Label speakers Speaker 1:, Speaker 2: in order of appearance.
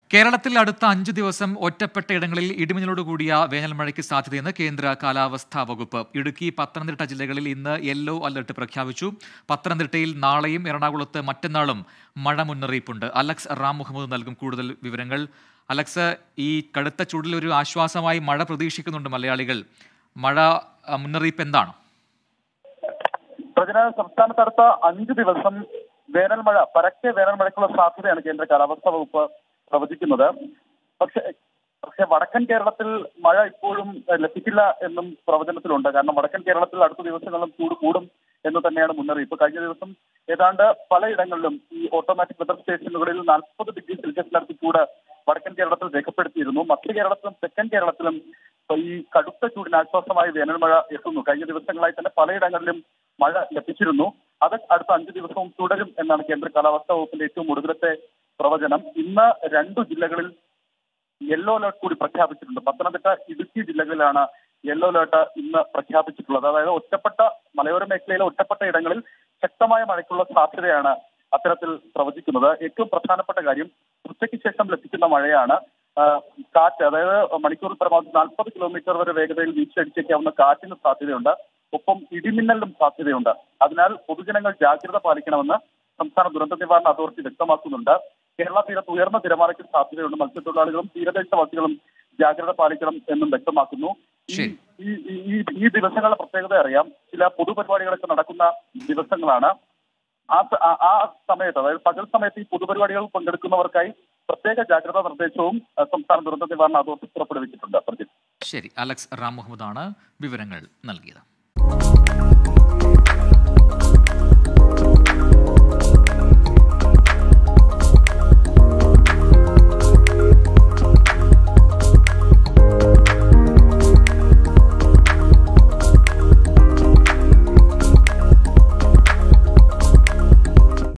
Speaker 1: കേരളത്തിൽ അടുത്ത 5 ദിവസം ഒറ്റപ്പെട്ട ഇടങ്ങളിൽ ഇടിമിന്നലോട് കൂടിയ വേനൽ മഴയ്ക്ക് സാധ്യതയെന്ന് കേന്ദ്ര കാലാവസ്ഥാ വകുപ്പ്. ഇടുക്കി, പത്തനംതിട്ട ജില്ലകളിൽ ഇന്ന് യെല്ലോ അലർട്ട് പ്രഖ്യാപിച്ചു. പത്തനംതിട്ടയിൽ നാളെയും എറണാകുളത്ത് മറ്റന്നാളും മഴ മുന്നറിയിപ്പുണ്ട്. അലക്സ് റാം മുഹമ്മദ് നൽകും കൂടുതൽ വിവരങ്ങൾ. അലക്സ്, ഈ കടുത്ത ചൂടിൽ ഒരു ആശ്വാസമായി മഴ പ്രതീക്ഷിക്കുന്നുണ്ട് മലയാളികൾ. മഴ മുന്നറിയിപ്പ് എന്താണ്?
Speaker 2: സംസ്ഥാനത്ത് അടുത്ത 5 ദിവസം വേനൽ മഴ, പരക്കെ വേനൽ മഴയ്ക്കുള്ള സാധ്യതയാണ് കേന്ദ്ര കാലാവസ്ഥാ വകുപ്പ് പ്രവചിക്കുന്നത്. പക്ഷേ വടക്കൻ കേരളത്തിൽ മഴ ഇപ്പോഴും ലഭിക്കില്ല എന്നും പ്രവചനത്തിലുണ്ട്. കാരണം വടക്കൻ കേരളത്തിൽ അടുത്ത ദിവസങ്ങളിലും ചൂട് കൂടും എന്ന് തന്നെയാണ് മുന്നറിയിപ്പ്. കഴിഞ്ഞ ദിവസം ഏതാണ്ട് പലയിടങ്ങളിലും ഈ ഓട്ടോമാറ്റിക് വെതർ സ്റ്റേഷനുകളിൽ 40 ഡിഗ്രി സെൽഷ്യസിനടുത്ത് ചൂട് വടക്കൻ കേരളത്തിൽ രേഖപ്പെടുത്തിയിരുന്നു. മധ്യ കേരളത്തിലും തെക്കൻ കേരളത്തിലും ഈ കടുത്ത ചൂടിന് ആശ്വാസമായി വേനൽ മഴ എത്തുന്നു. കഴിഞ്ഞ ദിവസങ്ങളായി തന്നെ പലയിടങ്ങളിലും മഴ ലഭിച്ചിരുന്നു. അത് അടുത്ത 5 ദിവസവും തുടരും എന്നാണ് കേന്ദ്ര കാലാവസ്ഥാ വകുപ്പിന്റെ ഏറ്റവും ഒടുവിലത്തെ പ്രവചനം. ഇന്ന് 2 ജില്ലകളിൽ യെല്ലോ അലർട്ട് കൂടി പ്രഖ്യാപിച്ചിട്ടുണ്ട്. പത്തനംതിട്ട, ഇടുക്കി ജില്ലകളിലാണ് യെല്ലോ അലർട്ട് ഇന്ന് പ്രഖ്യാപിച്ചിട്ടുള്ളത്. അതായത് ഒറ്റപ്പെട്ട മലയോര മേഖലയിലെ ഒറ്റപ്പെട്ട ഇടങ്ങളിൽ ശക്തമായ മഴയ്ക്കുള്ള സാധ്യതയാണ് അത്തരത്തിൽ പ്രവചിക്കുന്നത്. ഏറ്റവും പ്രധാനപ്പെട്ട കാര്യം ഉച്ചയ്ക്ക് ശേഷം ലഭിക്കുന്ന മഴയാണ്. കാറ്റ്, അതായത് മണിക്കൂറിൽ പരമാവധി 40 കിലോമീറ്റർ വരെ വേഗതയിൽ വീശിയടിച്ചേക്കാവുന്ന കാറ്റിന് സാധ്യതയുണ്ട്. ഒപ്പം ഇടിമിന്നലിനും സാധ്യതയുണ്ട്. അതിനാൽ പൊതുജനങ്ങൾ ജാഗ്രത പാലിക്കണമെന്ന് സംസ്ഥാന ദുരന്ത നിവാരണ അതോറിറ്റി വ്യക്തമാക്കുന്നുണ്ട്. കേരള തീരത്ത് ഉയർന്ന തിരമാലയ്ക്ക് സാധ്യതയുണ്ട്. മത്സ്യത്തൊഴിലാളികളും തീരദേശവാസികളും ജാഗ്രത പാലിക്കണം എന്നും വ്യക്തമാക്കുന്നു. ഈ ദിവസങ്ങളുടെ പ്രത്യേകത അറിയാം. ചില പൊതുപരിപാടികളൊക്കെ നടക്കുന്ന ദിവസങ്ങളാണ്. ആ സമയത്ത്, അതായത് പകൽ സമയത്ത് ഈ പൊതുപരിപാടികൾ പങ്കെടുക്കുന്നവർക്കായി പ്രത്യേക ജാഗ്രതാ നിർദ്ദേശവും സംസ്ഥാന ദുരന്ത നിവാരണ അതോറിറ്റി പുറപ്പെടുവിച്ചിട്ടുണ്ട്.
Speaker 1: ശരി, അലക്സ് റാം മുഹമ്മദാണ് വിവരങ്ങൾ നൽകിയത്.